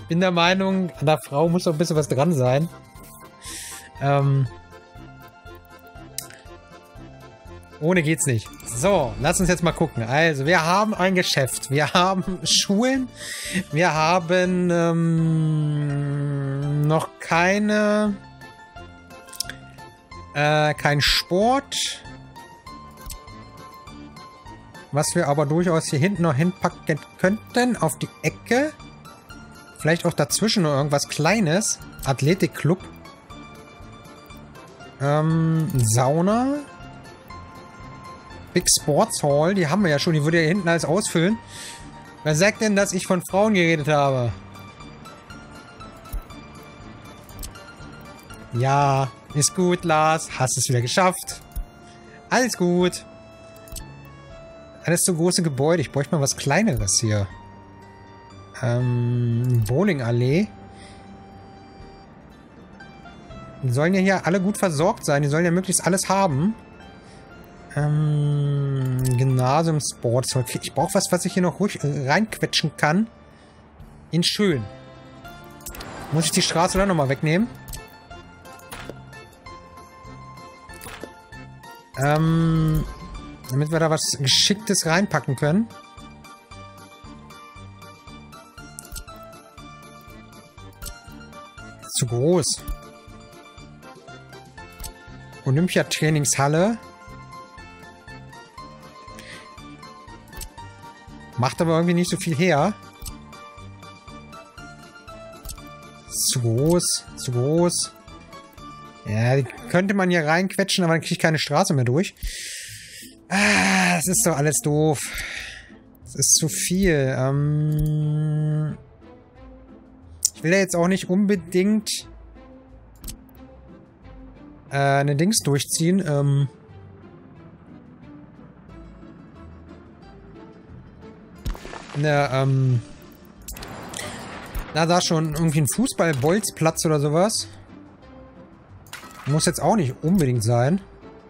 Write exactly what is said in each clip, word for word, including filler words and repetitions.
bin der Meinung, an der Frau muss doch ein bisschen was dran sein. Ähm... Ohne geht's nicht. So, lass uns jetzt mal gucken. Also, wir haben ein Geschäft. Wir haben Schulen. Wir haben ähm, noch keine... Äh, kein Sport. Was wir aber durchaus hier hinten noch hinpacken könnten. Auf die Ecke. Vielleicht auch dazwischen noch irgendwas Kleines. Athletikclub. Ähm, Sauna. Big Sports Hall, die haben wir ja schon, die würde ja hinten alles ausfüllen. Wer sagt denn, dass ich von Frauen geredet habe? Ja, ist gut, Lars. Hast es wieder geschafft. Alles gut. Alles so große Gebäude. Ich bräuchte mal was Kleineres hier. Ähm, Bowlingallee. Die sollen ja hier alle gut versorgt sein. Die sollen ja möglichst alles haben. Ähm, Gymnasium, Sports. Ich brauche was, was ich hier noch ruhig reinquetschen kann. In schön. Muss ich die Straße dann nochmal wegnehmen? Ähm, damit wir da was Geschicktes reinpacken können. Zu groß. Olympiatrainingshalle. Macht aber irgendwie nicht so viel her. Zu groß. Zu groß. Ja, die könnte man hier reinquetschen, aber dann kriege ich keine Straße mehr durch. Ah, das ist doch alles doof. Das ist zu viel. Ähm ich will ja jetzt auch nicht unbedingt äh, eine Dings durchziehen. Ähm Ne, ähm... Na, da schon irgendwie ein Fußball-Bolzplatz oder sowas. Muss jetzt auch nicht unbedingt sein.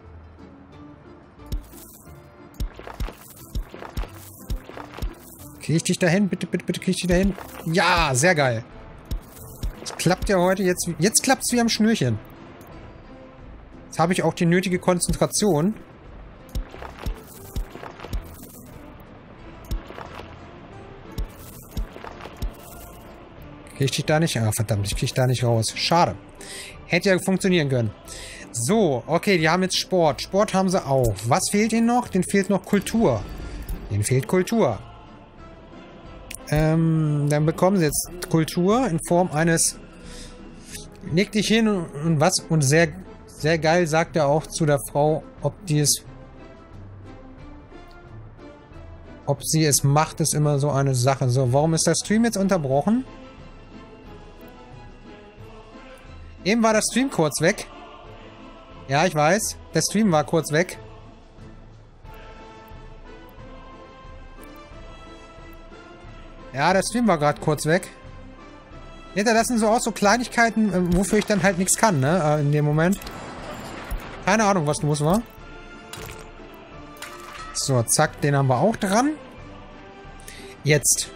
Krieg ich dich dahin? Bitte, bitte, bitte krieg ich dich dahin? Ja, sehr geil. Das klappt ja heute jetzt... Jetzt klappt's wie am Schnürchen. Jetzt habe ich auch die nötige Konzentration. Krieg ich dich da nicht? Ah, verdammt, ich krieg da nicht raus. Schade. Hätte ja funktionieren können. So, okay, die haben jetzt Sport. Sport haben sie auch. Was fehlt ihnen noch? Den fehlt noch Kultur. Denen fehlt Kultur. Ähm, dann bekommen sie jetzt Kultur in Form eines... Leg dich hin und, und was? Und sehr, sehr geil sagt er auch zu der Frau, ob die es... Ob sie es macht, ist immer so eine Sache. So, warum ist der Stream jetzt unterbrochen? Eben war der Stream kurz weg. Ja, ich weiß. Der Stream war kurz weg. Ja, der Stream war gerade kurz weg. Ja, das sind so auch so Kleinigkeiten, wofür ich dann halt nichts kann, ne? In dem Moment. Keine Ahnung, was los war. So, zack, den haben wir auch dran. Jetzt.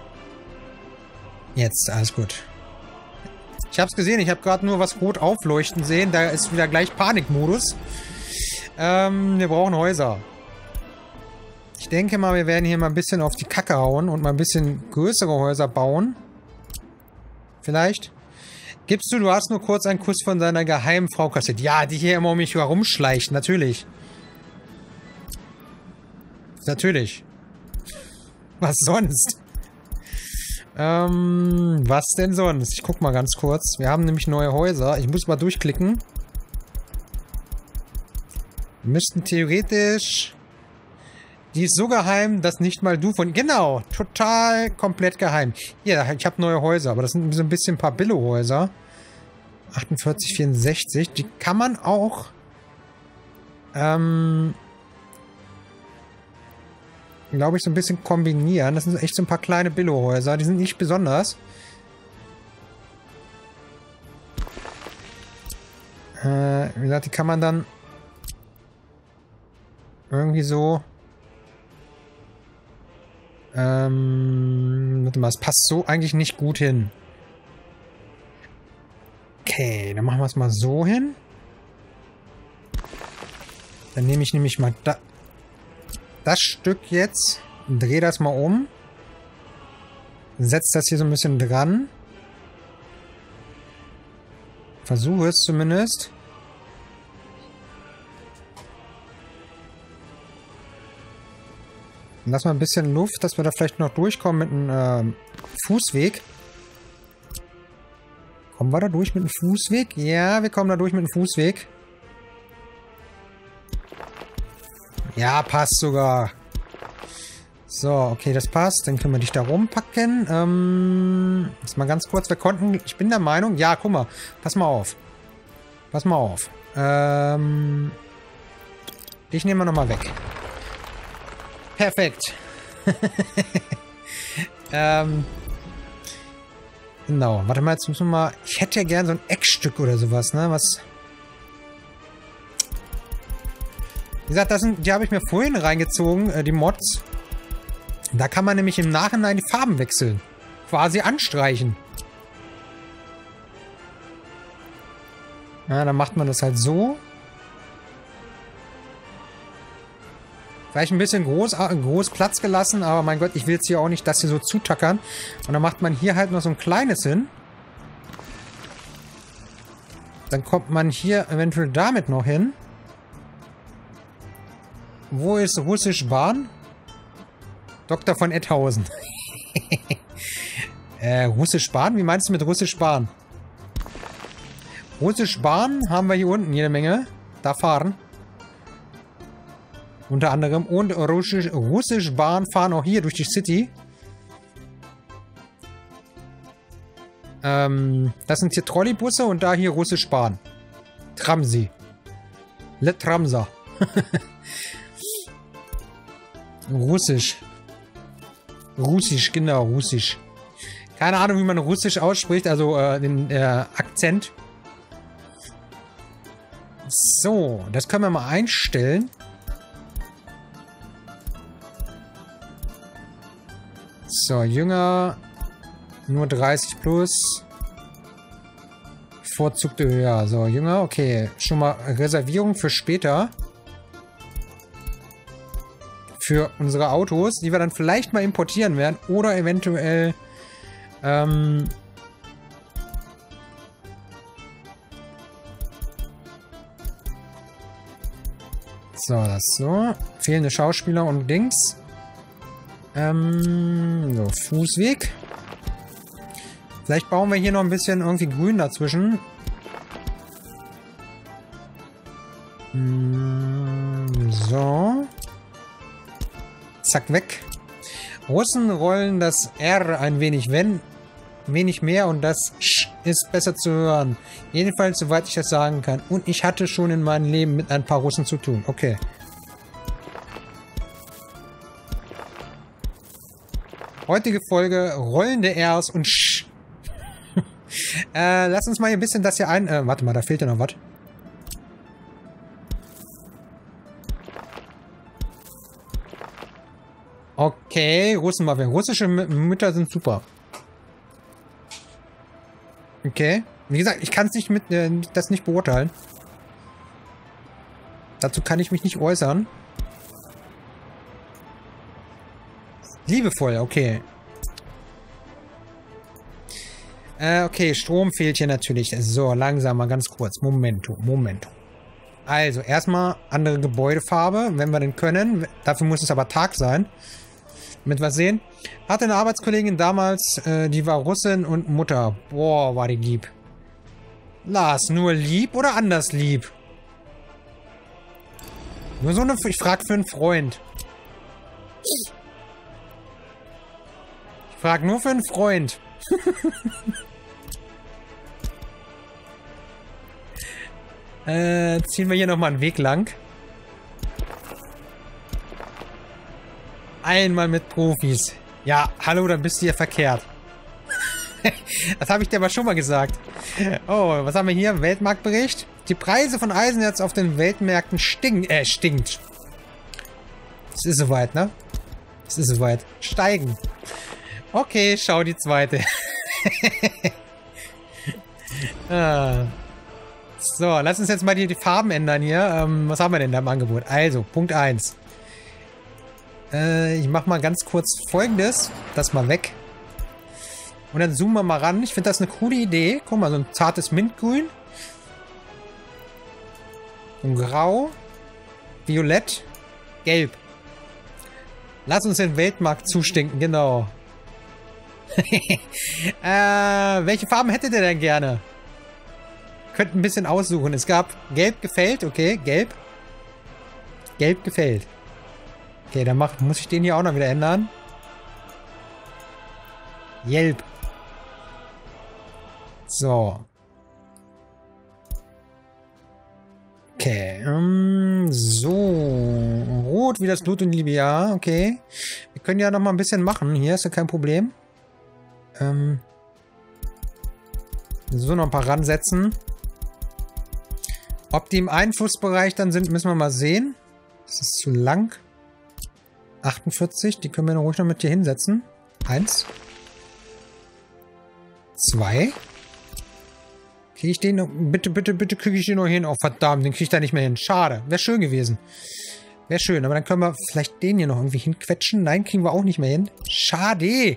Jetzt, alles gut. Ich hab's gesehen, ich habe gerade nur was rot aufleuchten sehen. Da ist wieder gleich Panikmodus. Ähm, wir brauchen Häuser. Ich denke mal, wir werden hier mal ein bisschen auf die Kacke hauen und mal ein bisschen größere Häuser bauen. Vielleicht. Gibst du, du hast nur kurz einen Kuss von deiner geheimen Frau kassiert. Ja, die hier immer um mich herumschleicht. Natürlich. Natürlich. Was sonst? Ähm, was denn sonst? Ich guck mal ganz kurz. Wir haben nämlich neue Häuser. Ich muss mal durchklicken. Wir müssten theoretisch... Die ist so geheim, dass nicht mal du von... Genau, total komplett geheim. Hier, ich habe neue Häuser, aber das sind so ein bisschen ein paar Billo-Häuser. achtundvierzig, vierundsechzig. Die kann man auch... Ähm... glaube ich, so ein bisschen kombinieren. Das sind echt so ein paar kleine Billo-Häuser. Die sind nicht besonders. Äh, wie gesagt, die kann man dann irgendwie so... Ähm, warte mal, es passt so eigentlich nicht gut hin. Okay, dann machen wir es mal so hin. Dann nehme ich nämlich mal da, das Stück jetzt und drehe das mal um. Setze das hier so ein bisschen dran. Versuche es zumindest. Und lass mal ein bisschen Luft, dass wir da vielleicht noch durchkommen mit einem äh, Fußweg. Kommen wir da durch mit einem Fußweg? Ja, wir kommen da durch mit einem Fußweg. Ja, passt sogar. So, okay, das passt. Dann können wir dich da rumpacken. Ähm, jetzt mal ganz kurz. Wir konnten... Ich bin der Meinung... Ja, guck mal. Pass mal auf. Pass mal auf. Ähm... Ich nehme mal nochmal weg. Perfekt. ähm... Genau. Warte mal, jetzt müssen wir mal... Ich hätte ja gern so ein Eckstück oder sowas, ne? Was... Wie gesagt, das sind, die habe ich mir vorhin reingezogen, äh, die Mods. Da kann man nämlich im Nachhinein die Farben wechseln. Quasi anstreichen. Ja, dann macht man das halt so. Vielleicht ein bisschen groß, groß Platz gelassen, aber mein Gott, ich will jetzt hier auch nicht das hier so zutackern. Und dann macht man hier halt noch so ein kleines hin. Dann kommt man hier eventuell damit noch hin. Wo ist Russisch Bahn? Doktor von Etthausen. äh, Russisch Bahn? Wie meinst du mit Russisch Bahn? Russisch Bahn haben wir hier unten jede Menge. Da fahren. Unter anderem. Und Russisch, Russisch Bahn fahren auch hier durch die City. Ähm, das sind hier Trolleybusse und da hier Russisch Bahn. Tramsi. Le Tramsa. Russisch. Russisch, genau, Russisch. Keine Ahnung, wie man Russisch ausspricht, also äh, den äh, Akzent. So, das können wir mal einstellen. So, Jünger. Nur dreißig plus. Bevorzugte Höhe. So, Jünger, okay. Schon mal Reservierung für später. Für unsere Autos, die wir dann vielleicht mal importieren werden. Oder eventuell ähm, so, das so. Fehlende Schauspieler und Dings. Ähm, so, Fußweg. Vielleicht bauen wir hier noch ein bisschen irgendwie Grün dazwischen. Hm, so. Zack, weg. Russen rollen das R ein wenig, wenn, wenig mehr und das Sch ist besser zu hören. Jedenfalls, soweit ich das sagen kann. Und ich hatte schon in meinem Leben mit ein paar Russen zu tun. Okay. Heutige Folge, rollende Rs und Sch. äh, lass uns mal hier ein bisschen das hier ein... Äh, warte mal, da fehlt ja noch was. Okay, Russenmafia. Russische Mütter sind super. Okay. Wie gesagt, ich kann es nicht mit, äh, das nicht beurteilen. Dazu kann ich mich nicht äußern. Liebevoll, okay. Äh, okay, Strom fehlt hier natürlich. So, langsam mal ganz kurz. Momento, Momento. Also, erstmal andere Gebäudefarbe, wenn wir denn können. Dafür muss es aber Tag sein. Damit wir sehen. Hatte eine Arbeitskollegin damals, äh, die war Russin und Mutter. Boah, war die lieb. Lars, nur lieb oder anders lieb? Nur so eine... Ich frag für einen Freund. Ich frag nur für einen Freund. äh, ziehen wir hier nochmal einen Weg lang. Einmal mit Profis. Ja, hallo, dann bist du hier verkehrt. Das habe ich dir aber schon mal gesagt. Oh, was haben wir hier? Weltmarktbericht. Die Preise von Eisenerz auf den Weltmärkten stinken. Äh, stinkt. Es ist soweit, ne? Es ist soweit. Steigen. Okay, schau die zweite. Ah. So, lass uns jetzt mal die, die Farben ändern hier. Ähm, was haben wir denn da im Angebot? Also, Punkt eins. Äh, ich mach mal ganz kurz Folgendes. Das mal weg. Und dann zoomen wir mal ran. Ich finde das eine coole Idee. Guck mal, so ein zartes Mintgrün. Ein Grau. Violett. Gelb. Lass uns den Weltmarkt zustinken, genau. äh, welche Farben hättet ihr denn gerne? Könnt ein bisschen aussuchen. Es gab Gelb gefällt, okay, Gelb. Gelb gefällt. Okay, dann mach, muss ich den hier auch noch wieder ändern. Gelb. So. Okay, um, so. Rot wie das Blut und die Liebe, ja, okay. Wir können ja noch mal ein bisschen machen. Hier ist ja kein Problem. Ähm. So, noch ein paar ransetzen. Ob die im Einflussbereich dann sind, müssen wir mal sehen. Das ist zu lang. achtundvierzig, die können wir noch ruhig noch mit hier hinsetzen. Eins. Zwei. Kriege ich den noch? Bitte, bitte, bitte kriege ich den noch hin. Oh, verdammt, den kriege ich da nicht mehr hin. Schade. Wäre schön gewesen. Wäre schön, aber dann können wir vielleicht den hier noch irgendwie hinquetschen. Nein, kriegen wir auch nicht mehr hin. Schade.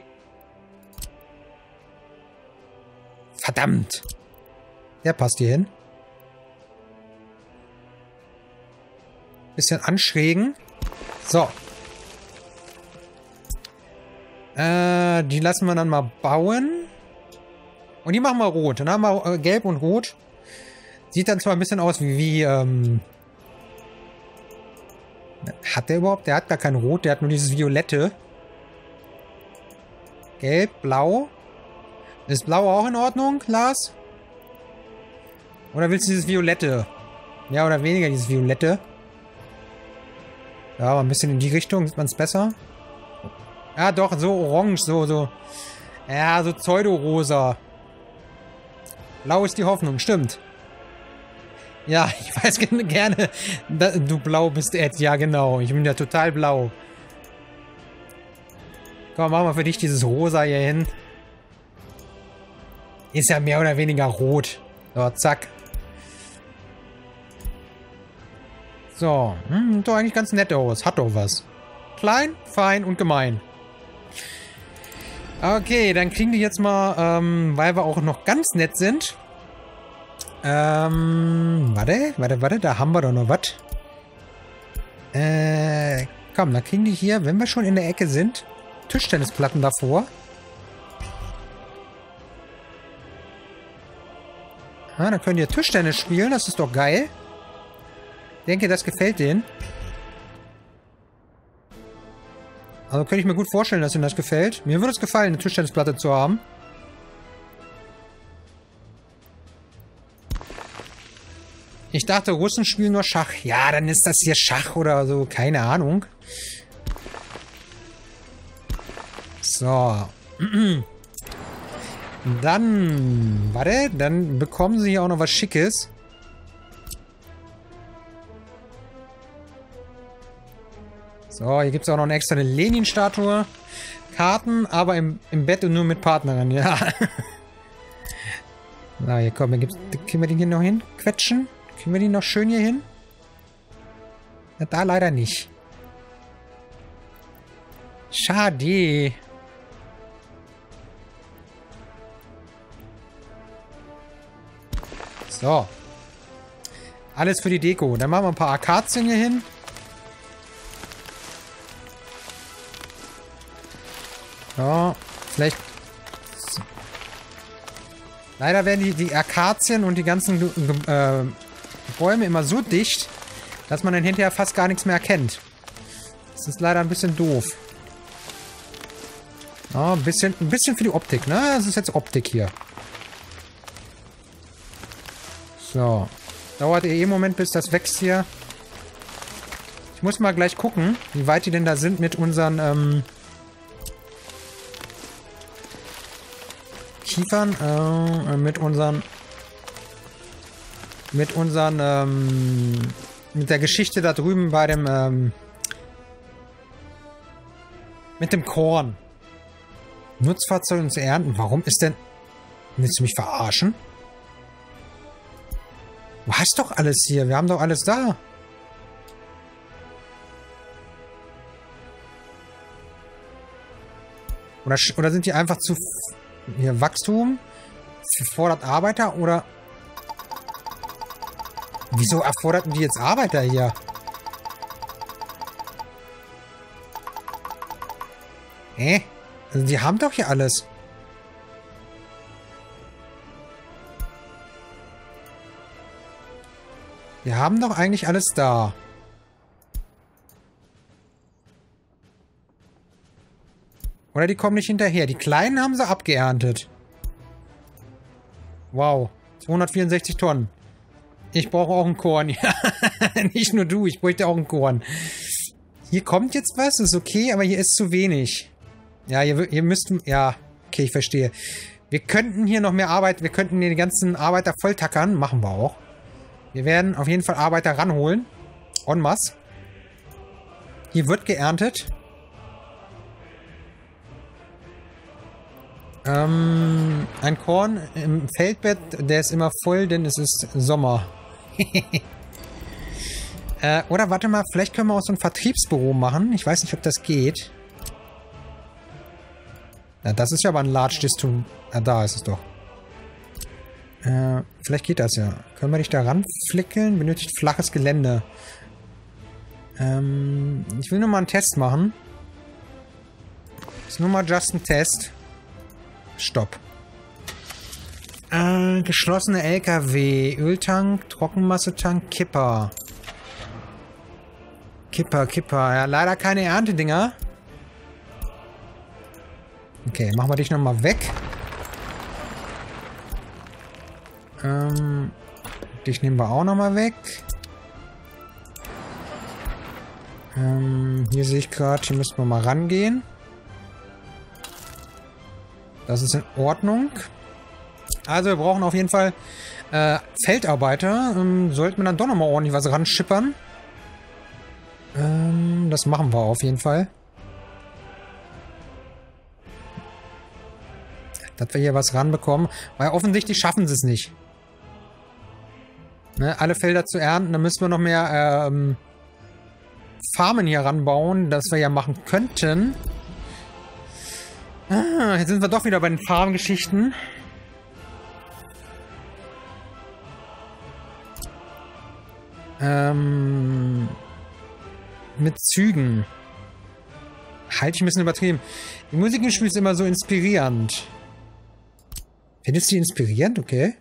Verdammt. Der passt hier hin. Bisschen anschrägen. So. Äh, die lassen wir dann mal bauen. Und die machen wir rot. Dann haben wir äh, gelb und rot. Sieht dann zwar ein bisschen aus wie, wie ähm... hat der überhaupt? Der hat gar kein Rot. Der hat nur dieses Violette. Gelb, Blau. Ist Blau auch in Ordnung, Lars? Oder willst du dieses Violette? Ja, oder weniger dieses Violette? Ja, aber ein bisschen in die Richtung sieht man es besser. Ja, doch, so orange, so, so. Ja, so pseudo-rosa. Blau ist die Hoffnung, stimmt. Ja, ich weiß gerne, dass du blau bist, Ed. Ja, genau. Ich bin ja total blau. Komm, machen wir für dich dieses Rosa hier hin. Ist ja mehr oder weniger rot. So, zack. So, hm, sieht doch eigentlich ganz nett aus. Hat doch was. Klein, fein und gemein. Okay, dann kriegen die jetzt mal, ähm, weil wir auch noch ganz nett sind. Ähm, warte, warte, warte, da haben wir doch noch was. Äh, komm, dann kriegen die hier, wenn wir schon in der Ecke sind, Tischtennisplatten davor. Ah, dann können die Tischtennis spielen, das ist doch geil. Ich denke, das gefällt denen. Also könnte ich mir gut vorstellen, dass ihnen das gefällt. Mir würde es gefallen, eine Tischtennisplatte zu haben. Ich dachte, Russen spielen nur Schach. Ja, dann ist das hier Schach oder so. Keine Ahnung. So. Dann, warte, dann bekommen sie hier auch noch was Schickes. So, hier gibt es auch noch eine extra Lenin-Statue. Karten, aber im, im Bett und nur mit Partnerin, ja. Na, hier komm, dann gibt's, kriegen wir den hier noch hin? Quetschen? Kriegen wir den noch schön hier hin? Ja, da leider nicht. Schade. So. Alles für die Deko. Dann machen wir ein paar Akazien hier hin. Ja, vielleicht... Leider werden die, die Akazien und die ganzen äh, Bäume immer so dicht, dass man dann hinterher fast gar nichts mehr erkennt. Das ist leider ein bisschen doof. Ja, ein bisschen, ein bisschen für die Optik, ne? Das ist jetzt Optik hier. So. Dauert eh einen Moment, bis das wächst hier. Ich muss mal gleich gucken, wie weit die denn da sind mit unseren, ähm... Kiefern, äh, mit unseren... Mit unseren, ähm... mit der Geschichte da drüben bei dem, ähm... mit dem Korn. Nutzfahrzeuge zu ernten. Warum ist denn... Willst du mich verarschen? hast doch alles hier. Wir haben doch alles da. Oder, oder sind die einfach zu... Hier, Wachstum? Fordert Arbeiter? Oder... Wieso erforderten die jetzt Arbeiter hier? Hä? Also die haben doch hier alles. Wir haben doch eigentlich alles da. Oder die kommen nicht hinterher. Die Kleinen haben sie abgeerntet. Wow. zweihundertvierundsechzig Tonnen. Ich brauche auch ein Korn. Ja, nicht nur du, ich bräuchte auch ein Korn. Hier kommt jetzt was, ist okay, aber hier ist zu wenig. Ja, ihr, ihr müsst... Ja, okay, ich verstehe. Wir könnten hier noch mehr Arbeit... Wir könnten hier die ganzen Arbeiter volltackern. Machen wir auch. Wir werden auf jeden Fall Arbeiter ranholen. En masse. Hier wird geerntet. Ähm, ein Korn im Feldbett, der ist immer voll, denn es ist Sommer. äh, oder warte mal, vielleicht können wir auch so ein Vertriebsbüro machen. Ich weiß nicht, ob das geht. Ja, das ist ja aber ein Large Distum. Ah, da ist es doch. Äh, vielleicht geht das ja. Können wir dich da ranflickeln? Benötigt flaches Gelände. Ähm, ich will nur mal einen Test machen. Ist nur mal just ein Test. Stopp. Äh, geschlossene L K W. Öltank, Trockenmassetank, Kipper. Kipper, Kipper. Ja, leider keine Erntedinger. Okay, machen wir dich nochmal weg. Ähm, dich nehmen wir auch nochmal weg. Ähm, hier sehe ich gerade, hier müssen wir mal rangehen. Das ist in Ordnung. Also wir brauchen auf jeden Fall äh, Feldarbeiter. Ähm, sollten wir dann doch nochmal ordentlich was ranschippern. Ähm, das machen wir auf jeden Fall. Dass wir hier was ranbekommen. Weil offensichtlich schaffen sie es nicht. Ne, alle Felder zu ernten. Dann müssen wir noch mehr ähm, Farmen hier ranbauen. Das wir ja machen könnten. Ah, jetzt sind wir doch wieder bei den Farmgeschichten. Ähm, mit Zügen. Halte ich ein bisschen übertrieben. Die Musik im Spiel ist immer so inspirierend. Findest du die inspirierend? Okay.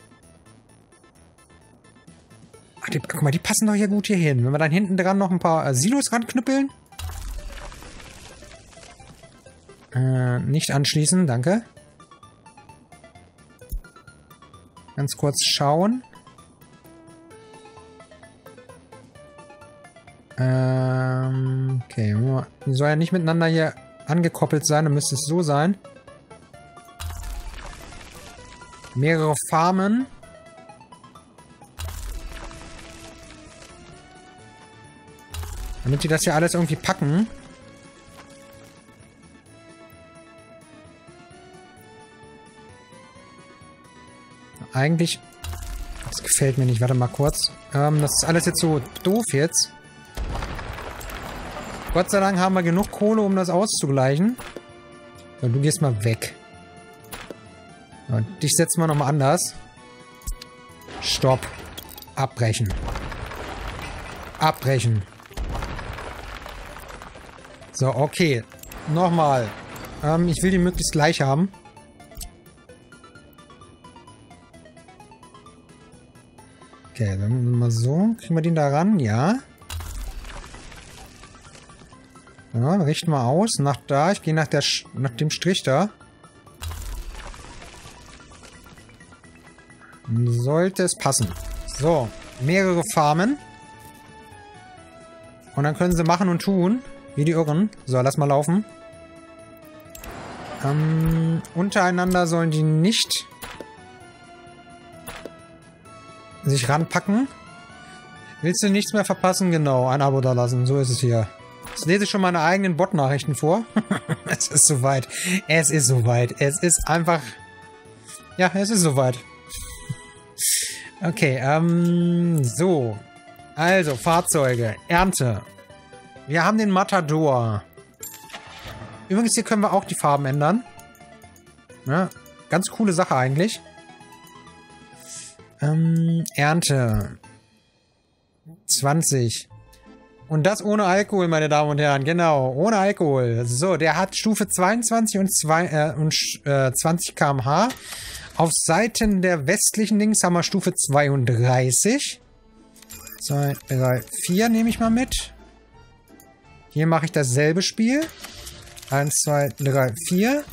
Ach, die, guck mal, die passen doch hier gut hier hin. Wenn wir dann hinten dran noch ein paar äh, Silos ranknüppeln. Äh, nicht anschließen, danke. Ganz kurz schauen. Ähm, okay. Die soll ja nicht miteinander hier angekoppelt sein, dann müsste es so sein. Mehrere Farmen. Damit die das hier alles irgendwie packen. Eigentlich... Das gefällt mir nicht. Warte mal kurz. Ähm, das ist alles jetzt so doof jetzt. Gott sei Dank haben wir genug Kohle, um das auszugleichen. So, du gehst mal weg. So, dich setzen wir nochmal anders. Stopp. Abbrechen. Abbrechen. So, okay. Nochmal. Ähm, ich will die möglichst gleich haben. Okay, dann mal so. Kriegen wir den da ran? Ja. Ja, richten wir aus. Nach da. Ich gehe nach, der Sch nach dem Strich da. Sollte es passen. So. Mehrere Farmen. Und dann können sie machen und tun. Wie die Irren. So, lass mal laufen. Ähm, untereinander sollen die nicht sich ranpacken. Willst du nichts mehr verpassen? Genau, ein Abo da lassen. So ist es hier. Jetzt lese ich schon meine eigenen Bot-Nachrichten vor. Es ist soweit. Es ist soweit. Es ist einfach... Ja, es ist soweit. Okay, ähm, so. Also, Fahrzeuge. Ernte. Wir haben den Matador. Übrigens, hier können wir auch die Farben ändern. Ja, ganz coole Sache eigentlich. Ähm, Ernte. zwanzig. Und das ohne Alkohol, meine Damen und Herren. Genau, ohne Alkohol. So, der hat Stufe zweiundzwanzig und, zwei, äh, und äh, zwanzig Kilometer pro Stunde. Auf Seiten der westlichen Links haben wir Stufe zweiunddreißig. zwei, drei, vier nehme ich mal mit. Hier mache ich dasselbe Spiel. eins, zwei, drei, vier.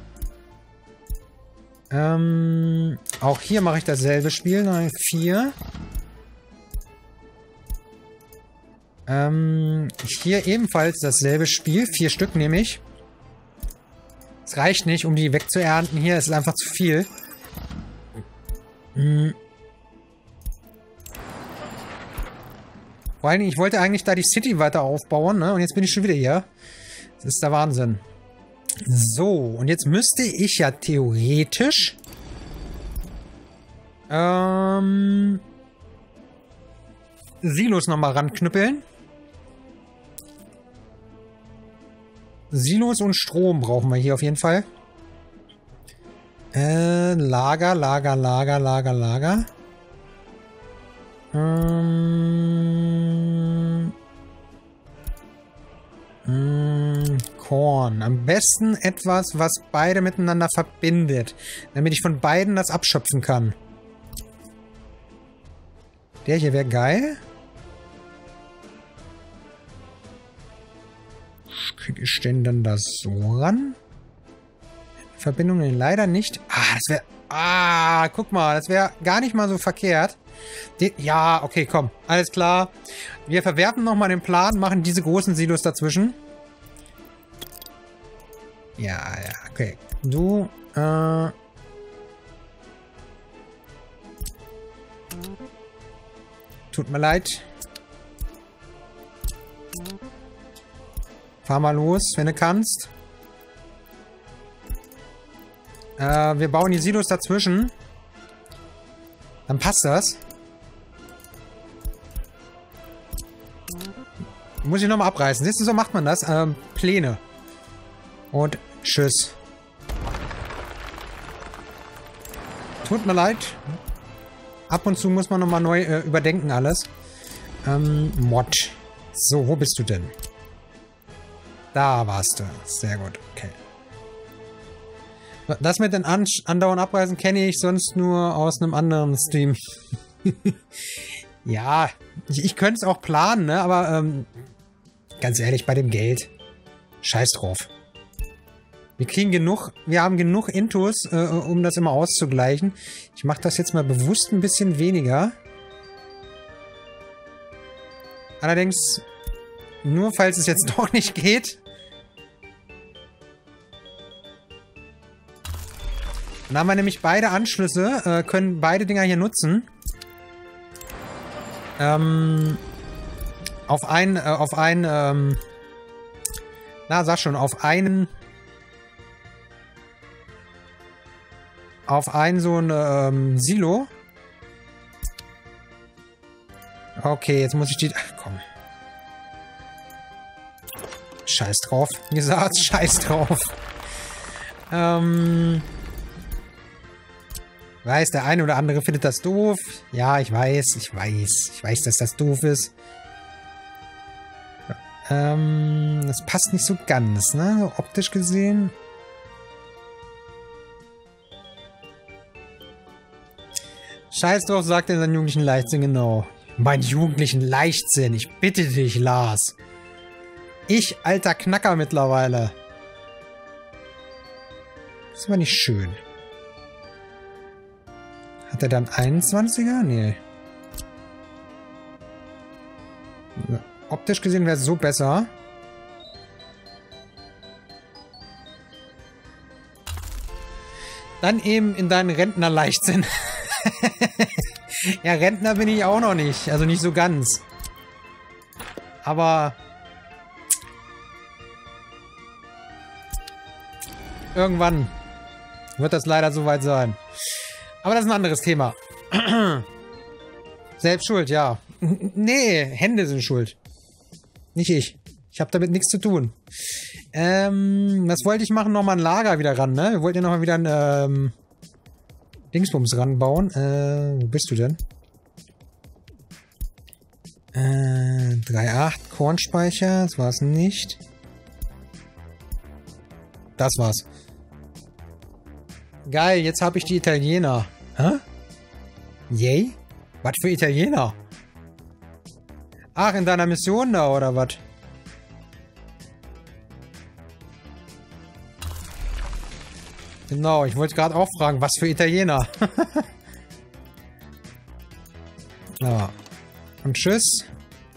Ähm, auch hier mache ich dasselbe Spiel. vier. Ähm, hier ebenfalls dasselbe Spiel. Vier Stück nehme ich. Es reicht nicht, um die wegzuernten. Hier ist es einfach zu viel. Hm. Vor allen Dingen, ich wollte eigentlich da die City weiter aufbauen, ne? Und jetzt bin ich schon wieder hier. Das ist der Wahnsinn. So, und jetzt müsste ich ja theoretisch ähm, Silos nochmal ranknüppeln. Silos und Strom brauchen wir hier auf jeden Fall. Äh, Lager, Lager, Lager, Lager, Lager. Ähm, mh, Korn. Am besten etwas, was beide miteinander verbindet. Damit ich von beiden das abschöpfen kann. Der hier wäre geil. Kriege ich denn dann das so ran? Verbindungen leider nicht. Ah, das wäre... Ah, guck mal, das wäre gar nicht mal so verkehrt. Den, ja, okay, komm. Alles klar. Wir verwerfen nochmal den Plan, machen diese großen Silos dazwischen. Ja, ja, okay. Du, äh... Tut mir leid. Fahr mal los, wenn du kannst. Äh, wir bauen die Silos dazwischen. Dann passt das. Muss ich nochmal abreißen. Siehst du, so macht man das. Ähm, Pläne. Und tschüss. Tut mir leid. Ab und zu muss man nochmal neu äh, überdenken alles. Ähm, Mod. So, wo bist du denn? Da warst du. Sehr gut. Okay. Das mit den An andauernd Abreisen kenne ich sonst nur aus einem anderen Stream. Ja, ich, ich könnte es auch planen, ne? Aber ähm, ganz ehrlich, bei dem Geld, scheiß drauf. Wir kriegen genug, wir haben genug Intus, äh, um das immer auszugleichen. Ich mache das jetzt mal bewusst ein bisschen weniger. Allerdings, nur falls es jetzt doch nicht geht. Dann haben wir nämlich beide Anschlüsse, äh, können beide Dinger hier nutzen. Ähm, auf ein, äh, auf ein, ähm, na, sag schon, auf einen, auf ein so ein ähm, Silo. Okay, jetzt muss ich die, ach komm. Scheiß drauf. Wie gesagt, scheiß drauf. Ähm... Weiß, der eine oder andere findet das doof. Ja, ich weiß, ich weiß. Ich weiß, dass das doof ist. Ähm, das passt nicht so ganz, ne? So optisch gesehen. Scheiß drauf, sagt er in seinem jugendlichen Leichtsinn, genau. Mein jugendlichen Leichtsinn, ich bitte dich, Lars. Ich, alter Knacker mittlerweile. Das war nicht schön. Hat er dann einundzwanziger? Nee. Optisch gesehen wäre es so besser. Dann eben in deinen Rentner-Leichtsinn. Ja, Rentner bin ich auch noch nicht. Also nicht so ganz. Aber... irgendwann wird das leider soweit sein. Aber das ist ein anderes Thema. Selbst schuld, ja. Nee, Hände sind schuld. Nicht ich. Ich habe damit nichts zu tun. Ähm, was wollte ich machen? Nochmal ein Lager wieder ran, ne? Wir wollten ja nochmal wieder ein, ähm, Dingsbums ranbauen. Äh, wo bist du denn? Äh, drei Komma acht Kornspeicher. Das war's nicht. Das war's. Geil, jetzt habe ich die Italiener. Hä? Yay? Was für Italiener? Ach, in deiner Mission da, oder was? Genau, ich wollte gerade auch fragen, was für Italiener? Ja. Und tschüss.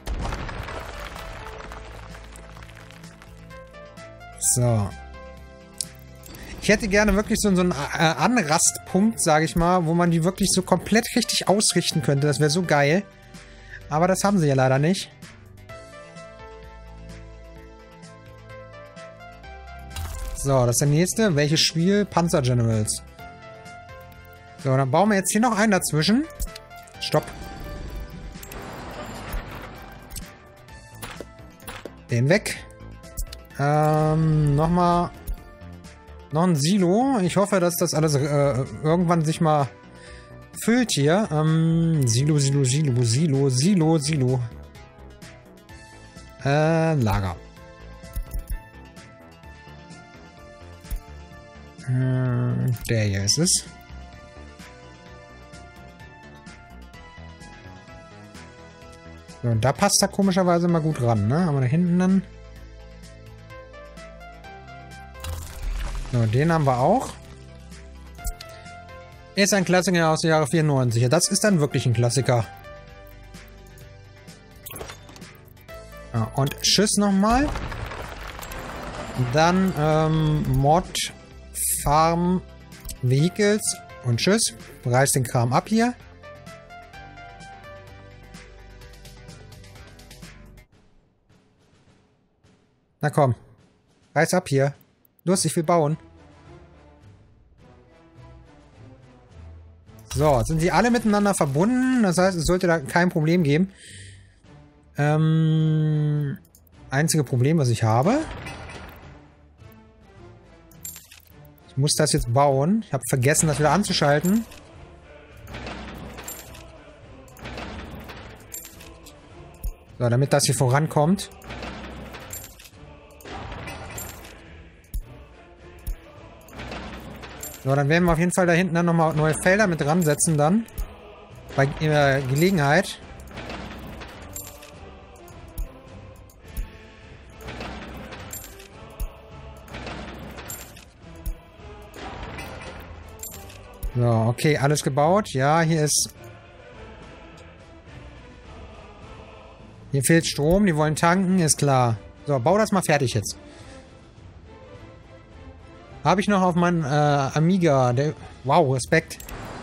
So. Ich hätte gerne wirklich so, so einen äh, Anrastpunkt, sage ich mal, wo man die wirklich so komplett richtig ausrichten könnte. Das wäre so geil. Aber das haben sie ja leider nicht. So, das ist der nächste. Welches Spiel? Panzer Generals. So, dann bauen wir jetzt hier noch einen dazwischen. Stopp. Den weg. Ähm, nochmal... Noch ein Silo. Ich hoffe, dass das alles äh, irgendwann sich mal füllt hier. Ähm, Silo, Silo, Silo, Silo, Silo, Silo. Äh, Lager. Äh, der hier ist es. So, und da passt er komischerweise mal gut ran, ne? Aber da hinten dann... So, den haben wir auch. Ist ein Klassiker aus dem Jahre vierundneunzig. Ja, das ist dann wirklich ein Klassiker. Ja, und tschüss nochmal. Dann ähm, Mod Farm Vehicles. Und tschüss. Reiß den Kram ab hier. Na komm. Reiß ab hier. Los, ich will bauen. So, sind sie alle miteinander verbunden? Das heißt, es sollte da kein Problem geben. Ähm, einzige Problem, was ich habe. Ich muss das jetzt bauen. Ich habe vergessen, das wieder anzuschalten. So, damit das hier vorankommt. So, dann werden wir auf jeden Fall da hinten dann nochmal neue Felder mit dran setzen dann. Bei äh, Gelegenheit. So, okay, alles gebaut. Ja, hier ist... Hier fehlt Strom, die wollen tanken, ist klar. So, bau das mal fertig jetzt. Habe ich noch auf meinen äh, Amiga. Der, wow, Respekt.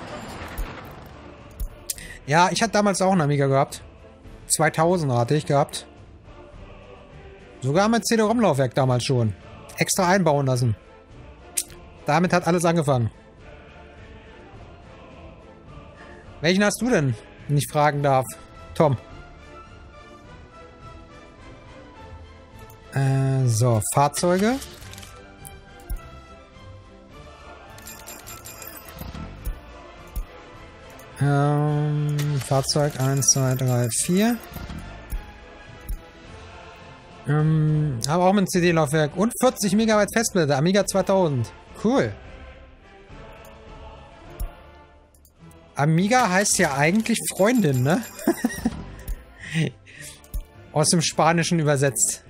Ja, ich hatte damals auch einen Amiga gehabt. zweitausender hatte ich gehabt. Sogar mit C D-ROM-Laufwerk damals schon. Extra einbauen lassen. Damit hat alles angefangen. Welchen hast du denn, wenn ich fragen darf? Tom. Äh, so, Fahrzeuge. Ähm, Fahrzeug eins, zwei, drei, vier. Ähm, aber auch mit einem C D-Laufwerk. Und vierzig Megabyte Festplatte. Amiga zweitausend. Cool. Amiga heißt ja eigentlich Freundin, ne? Aus dem Spanischen übersetzt.